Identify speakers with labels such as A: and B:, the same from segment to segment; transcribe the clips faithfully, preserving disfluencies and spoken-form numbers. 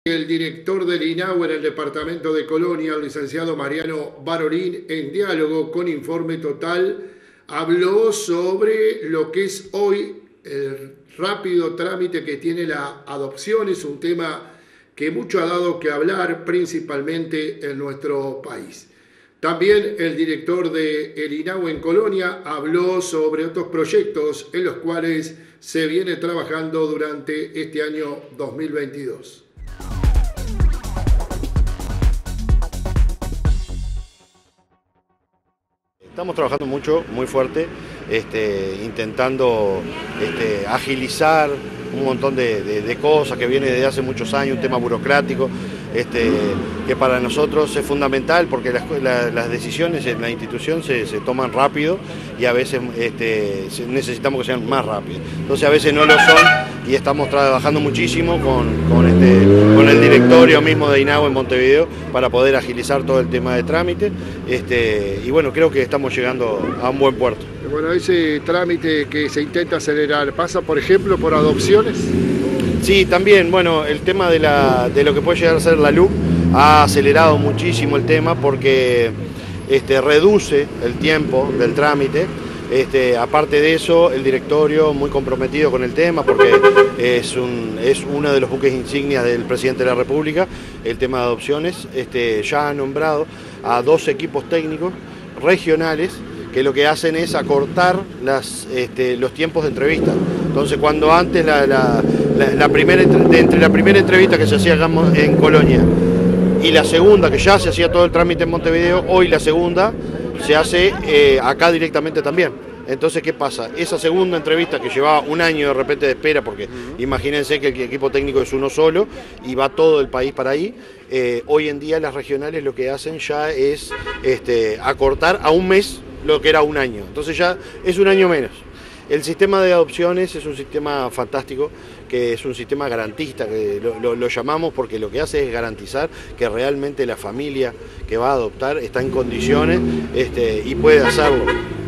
A: El director del INAU en el departamento de Colonia, el licenciado Mariano Barolín, en diálogo con Informe Total, habló sobre lo que es hoy el rápido trámite que tiene la adopción. Es un tema que mucho ha dado que hablar, principalmente en nuestro país. También el director del INAU en Colonia habló sobre otros proyectos en los cuales se viene trabajando durante este año dos mil veintidós.
B: Estamos trabajando mucho, muy fuerte, este, intentando este, agilizar un montón de, de, de cosas que viene desde hace muchos años, un tema burocrático, este, que para nosotros es fundamental porque las, la, las decisiones en la institución se, se toman rápido y a veces este, necesitamos que sean más rápidas. Entonces a veces no lo son y estamos trabajando muchísimo con, con, este, con el directorio mismo de INAU en Montevideo para poder agilizar todo el tema de trámite, este, y bueno, creo que estamos llegando a un buen puerto.
A: Bueno, ese trámite que se intenta acelerar, ¿pasa por ejemplo por adopciones?
B: Sí, también, bueno, el tema de, la, de lo que puede llegar a ser la L U C ha acelerado muchísimo el tema porque este, reduce el tiempo del trámite. Este, aparte de eso, el directorio muy comprometido con el tema porque es, un, es uno de los buques insignias del presidente de la República, el tema de adopciones. Este, ya ha nombrado a dos equipos técnicos regionales que lo que hacen es acortar las, este, los tiempos de entrevista. Entonces, cuando antes la, la, la, la primera, de, entre la primera entrevista que se hacía en Colonia y la segunda, que ya se hacía todo el trámite en Montevideo, hoy la segunda se hace eh, acá directamente también. Entonces, ¿qué pasa? Esa segunda entrevista que llevaba un año de repente de espera, porque uh-huh. imagínense que el equipo técnico es uno solo y va todo el país para ahí, eh, hoy en día las regionales lo que hacen ya es este, acortar a un mes lo que era un año. Entonces ya es un año menos. El sistema de adopciones es un sistema fantástico, que es un sistema garantista, que lo, lo, lo llamamos porque lo que hace es garantizar que realmente la familia que va a adoptar está en condiciones este, y puede hacerlo.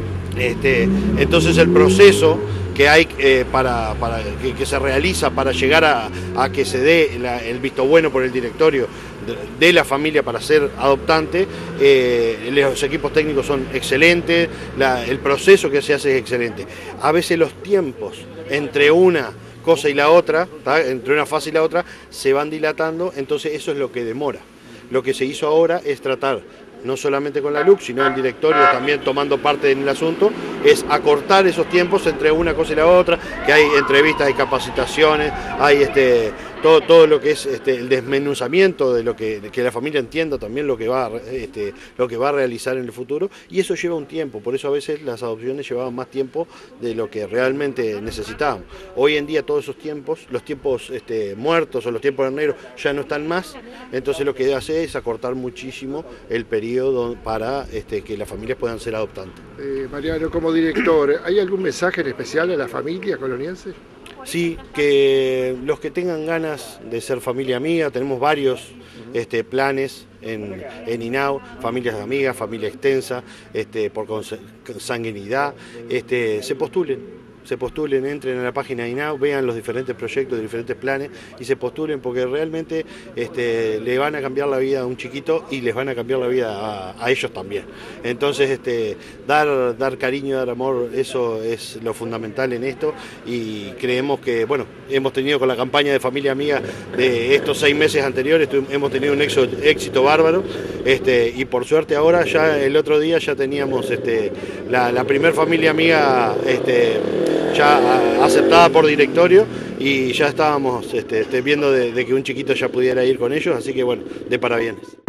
B: Este, entonces el proceso que hay eh, para, para que, que se realiza para llegar a, a que se dé la, el visto bueno por el directorio de, de la familia para ser adoptante, eh, los equipos técnicos son excelentes, la, el proceso que se hace es excelente. A veces los tiempos entre una cosa y la otra, ¿tá? entre una fase y la otra, se van dilatando, entonces eso es lo que demora. Lo que se hizo ahora es tratar, no solamente con la L U C, sino el directorio también tomando parte en el asunto, es acortar esos tiempos entre una cosa y la otra, que hay entrevistas, hay capacitaciones, hay este, todo, todo lo que es este, el desmenuzamiento de lo que, de que la familia entienda también lo que, va, este, lo que va a realizar en el futuro, y eso lleva un tiempo, por eso a veces las adopciones llevaban más tiempo de lo que realmente necesitábamos. Hoy en día todos esos tiempos, los tiempos este, muertos o los tiempos de negro ya no están más, entonces lo que hace es acortar muchísimo el periodo para este, que las familias puedan ser adoptantes.
A: Eh, Mariano, como director, ¿hay algún mensaje en especial a la familia coloniense?
B: Sí, que los que tengan ganas de ser familia amiga, tenemos varios este, planes en, en INAU, familias amigas, familia extensa, este, por consanguinidad, este, se postulen. se postulen, entren a la página de INAU, vean los diferentes proyectos, de diferentes planes y se postulen porque realmente este, le van a cambiar la vida a un chiquito y les van a cambiar la vida a, a ellos también. Entonces, este, dar, dar cariño, dar amor, eso es lo fundamental en esto y creemos que, bueno, hemos tenido con la campaña de Familia Amiga de estos seis meses anteriores, hemos tenido un éxito, éxito bárbaro este, y por suerte ahora ya el otro día ya teníamos este, la, la primer Familia Amiga este, ya aceptada por directorio y ya estábamos este, viendo de, de que un chiquito ya pudiera ir con ellos, así que bueno, de parabienes.